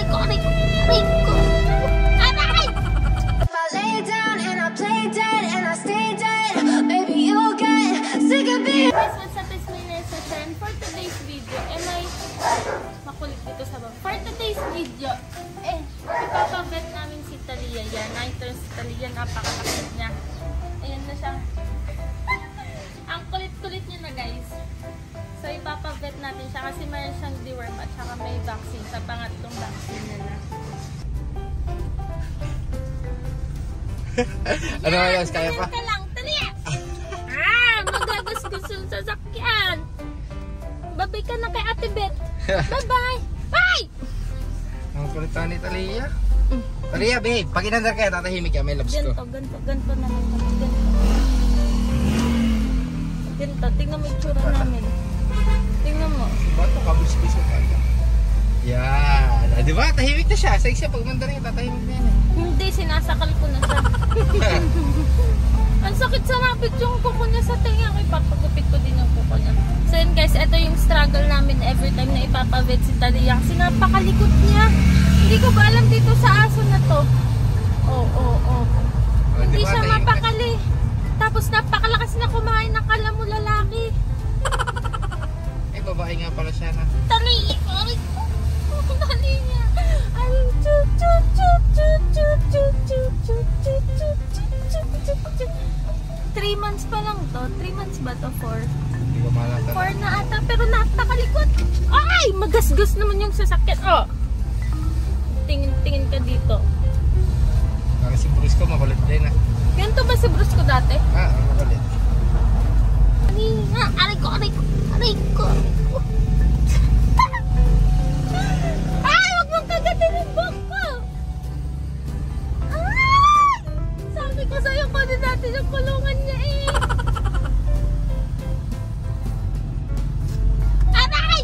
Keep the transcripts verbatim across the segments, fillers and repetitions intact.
ko, aray ko, aray ko. Aray! If I lay down and I play dead and I stay dead, maybe you'll get sick of being. Guys, what's up? It's me, Nessa Chen. For today's video, eh may makulit dito sa baba. For today's video, eh, ipapavet namin si Talia yan. Ito si Talia, napakakakit niya. Ayan na siya. Ang kulit-kulit niya na, guys. So, ipapavet natin siya kasi mayroon siyang deworm at saka may vaccine sa pangatlong vaccine na na. Ano nga guys, kaya pa? Ka lang, Talia! Ah, magagasgas yung sasakyan. Babay ka na kay Ate Beth. Bye-bye! Bye! Ang kulit ni Talia. Talia, babe, pag inandar kaya, tatahimik ka, may loves ko. Ganto, ganto, ganto na lang kami. Ganto. Ganto, tingnan mo yung tsura namin. Tingnan mo. Bato, kabis-bis ko kaya. Yan. Ah, di ba? Tahimik na siya. Sexy siya. Pag umandar niya, tatahimik na yan. Hindi, sinasakal ko na siya. Ang sakit sa mapit yung kuko niya sa tenga. Ipapagupit ko din yung kuko niya. So yun guys, ito yung struggle namin every time na ipapavet si Talia. Kasi napakalikot niya. Hindi ko ba alam dito sa aso na to. Oo, oo, oo. Hindi siya mapakali. Tapos napakalakas na kumain ng kala mo lalaki. Eh, babae nga pala siya na. Talia! Ay, dali niya. Ay, chut, chut, chut, chut, chut, chut, chut, chut, chut, chut, chut, chut. Three months pa lang to. Three months ba to? Four? Hindi ko malata. Four na ata. Pero napakalikot. Ay! Magasgas naman yung sasakyan. Oh! Tingin-tingin ka dito. Kasi si Bruce ko makulit din ah. Ganito ba si Bruce ko dati? Ah, makulit. Aray nga! Aray ko! Aray ko! Aray ko! Ay! Huwag mong kagatin yung buhok ko! Ay! Sabi ko sa'yo, kunin natin yung kulungan niya eh! Aray!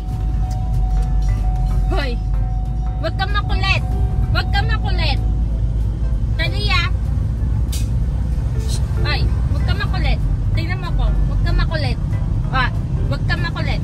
Hoy! Huwag kang makulit! Huwag kang makulit! Talia! Ay! Huwag kang makulit! Tingnan mo ko! Huwag kang makulit! Ah! Huwag kang makulit!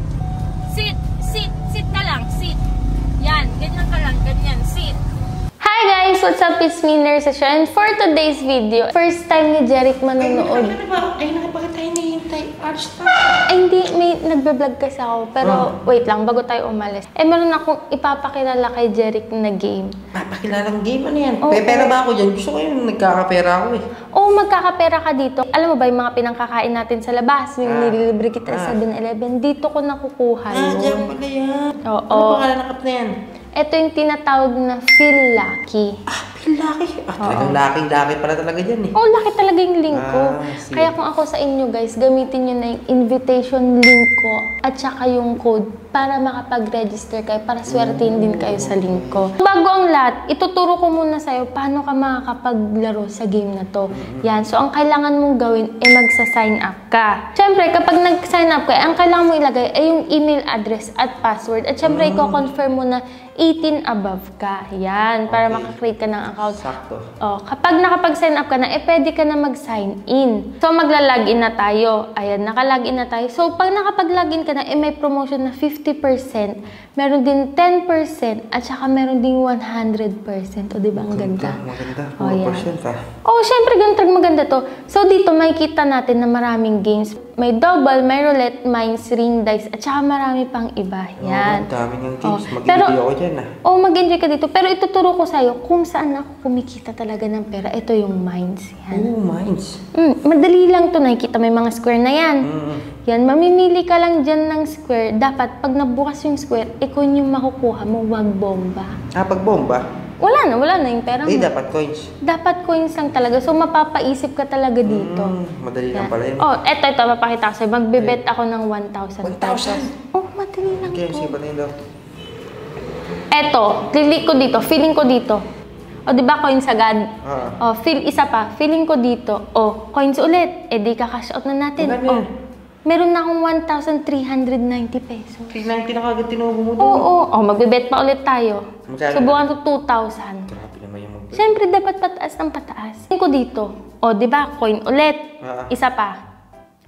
Sit! Sit! Sit ka lang! Sit! Yan! Ganyan ka lang! Ganyan! Sit! Hi guys! What's up? It's me, Nurse Asha. And for today's video, first time ni Jeric manonood. Ay, ba? Ay, nakapagod tayo nahihintay. Arch na. Ay, hindi. May nagbe-vlog kasi ako. Pero, wait lang. Bago tayo umalis. Eh, meron akong ipapakilala kay Jeric na game. Papakilalang game? Ano yan? Oo. Pepera ba ako dyan? Gusto ko yung nagkakapera ako eh. Oo, magkakapera ka dito. Alam mo ba yung mga pinangkakain natin sa labas? Yung Ah. nililibre kita Ah. sa seven eleven. Dito ko nakukuha Ah, yun. dyan pala yan. Oo. Ano pangalan ng cup na yan? Ito yung tinatawag na Feel Lucky. Ah, feel lucky. Ah, talagang lucky-lucky pala talaga dyan eh. Oh, laki talaga yung link ko. Ah, sige. Kaya kung ako sa inyo guys, gamitin nyo na yung invitation link ko at saka yung code para makapag-register kayo, para swertein din kayo sa link ko. Bago ang lahat, ituturo ko muna sa'yo paano ka makakapaglaro sa game na to. Yan. So, ang kailangan mong gawin ay magsa-sign up ka. Siyempre, kapag nag-sign up ka, ang kailangan mo ilagay ay yung email address at password. At siyempre, mm. i-confirm mo na eighteen above ka. Yan. Para Okay. makakreate ka ng account. Sakto. Oh, kapag nakapag-sign up ka na, eh pwede ka na mag-sign in. So, magla-login na tayo. Ayan, naka-login na tayo. So, pag nakapag-login ka na, eh may promotion na fifty percent. Meron din ten percent. At saka meron din one hundred percent. O, diba? Ang ganda. Maganda. Oh, four yan. percent ah. Oh, syempre, ganun maganda to. So, dito, makikita natin na maraming games. May double, may roulette, mines, ring dice, at saka marami pang iba. Yan. Oh, ang dami niyang Oh, games. pero- Mag-enjoy ako dyan ah. Oh, mag-enjoy ka dito. Pero ituturo ko sa'yo kung saan ako kumikita talaga ng pera. Ito yung mines. Yan. Oh, mines. Mm, madali lang to. Nakikita may mga square na yan. Mm. Yan, mamimili ka lang dyan ng square. Dapat, pag nabukas yung square, ikaw yung makukuha mo, wag bomba. Ah, pag bomba? Wala na, wala na yung pera mo. Eh, dapat coins. Dapat coins lang talaga. So, mapapaisip ka talaga dito. Mm, madali lang Yan. pala yun. Oh, eto, ito, papakita ko sa'yo. Magbibet ako ng one thousand. one thousand? Oh, madali lang Okay, to. sige, patayin daw. Eto, click ko dito, feeling ko dito. O, di ba coins agad? Ah. O, feel, isa pa, feeling ko dito. O, coins ulit. E, di ka-cash out na natin. Magkano O, yan? meron na akong one thousand three hundred ninety pesos. three ninety na kagad tinubo mo Oo, doon. oo. O, magbibet pa ulit tayo. Magkano? Subukan to two thousand. Grabe naman yung mag-bet. Siyempre, dapat pataas ng pataas. Feeling ko dito. O, di ba, coin ulit. Ah. Isa pa.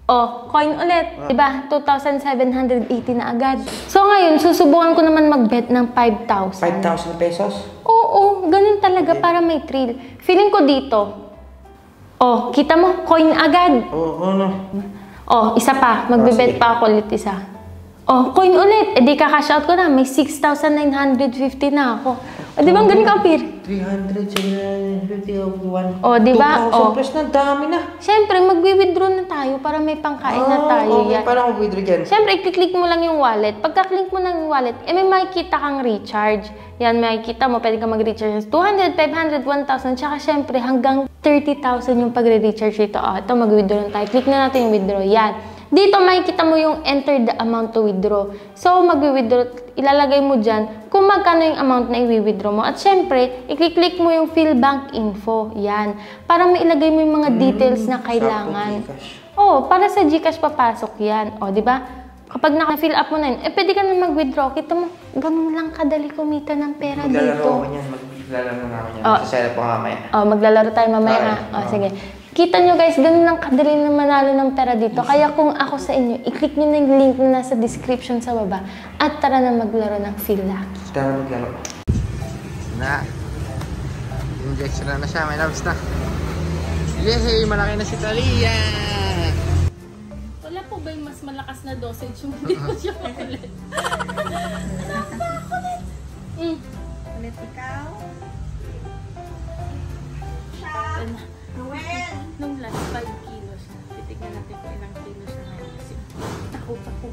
Oh, coin ulit. Diba? two thousand seven hundred eighty na agad. So ngayon, susubukan ko naman mag-bet ng five thousand. five thousand pesos? Oo, ganun talaga para may thrill. Feeling ko dito. Oh, kita mo? Coin agad. Oo, ano? Oh, isa pa. Magbe-bet pa ako ulit isa. Oh, coin ulit. E di ka-cash out ko na. May six thousand nine hundred fifty na ako. O, di ba ang ganun ka-appear? three hundred, seven hundred fifty, one. O, di ba? two thousand O. plus na, dami na. Siyempre, magwi-withdraw na tayo para may pangkain na tayo. Okay, Yan. paano ako withdraw dyan? Siyempre, i-click mo lang yung wallet. Pagka-click mo ng wallet, eh may makikita kang recharge. Yan, makikita mo, pwede ka mag-recharge two hundred, five hundred, one thousand. Tsaka siyempre, hanggang thirty thousand yung pag-recharge dito. O, ito, mag-withdraw na tayo. Click na natin yung withdraw. Yan. Dito, makikita mo yung enter the amount to withdraw. So, mag-withdraw, ilalagay mo dyan kung magkano yung amount na i-withdraw mo. At syempre, i-click mo yung fill bank info. Yan. Para mailagay mo yung mga details na kailangan. Oo, para sa GCash papasok yan. O, di ba? Kapag naka-fill up mo na yun, eh, pwede ka na mag-withdraw. Kita mo, ganun lang kadali kumita ng pera Maglalaro dito. ako yan. Maglalaro na ako yan. Oh. Sasaya po mamaya. O, maglalaro tayo mamaya Okay. ha. O, Oo. sige. Kita nyo guys, ganun lang kadali na manalo ng pera dito. Kaya kung ako sa inyo, i-click nyo na yung link na nasa description sa baba at tara na maglaro ng Feel Lucky. Tara maglaro. Na. Injection na na siya. May loves na. Yehey! Malaki na si Talia! Wala po ba yung mas malakas na dosage yung hindi ko siya makulit? Nakakakulit! Mm. Ulit ikaw. Siya. Noel. Nung last five kilos, titignan natin kung ilang kilos na ngayon kasi takot ako.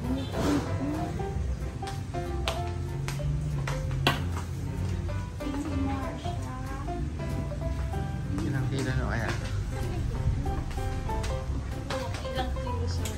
Ilang kilo na kaya? Ilang kilos na.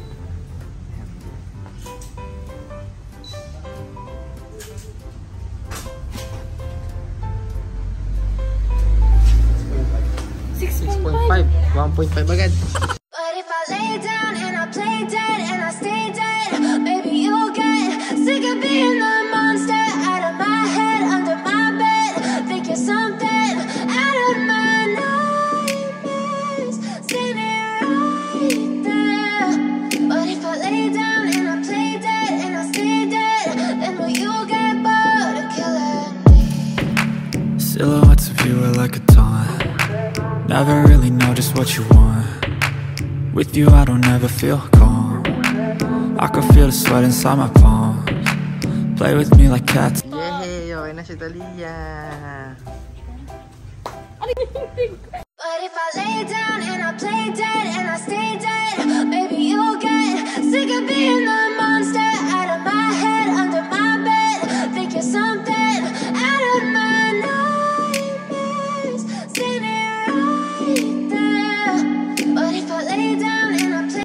six point five. one point five agad. But if I lay down and I play dead and I stay dead, maybe you'll get sick of being the monster out of my head, under my bed. Think you're something out of my nightmares, standing right there. But if I lay down and I play dead and I stay dead, then will you get bored of killing me? Silhouettes of you are like a taunt. Never really know just what you want. With you I don't ever feel calm. I can feel the sweat inside my palms. Play with me like cats. Yehey! Okay na si Talia! But if I lay down and I play dead and I stay dead, maybe you'll get sick of being the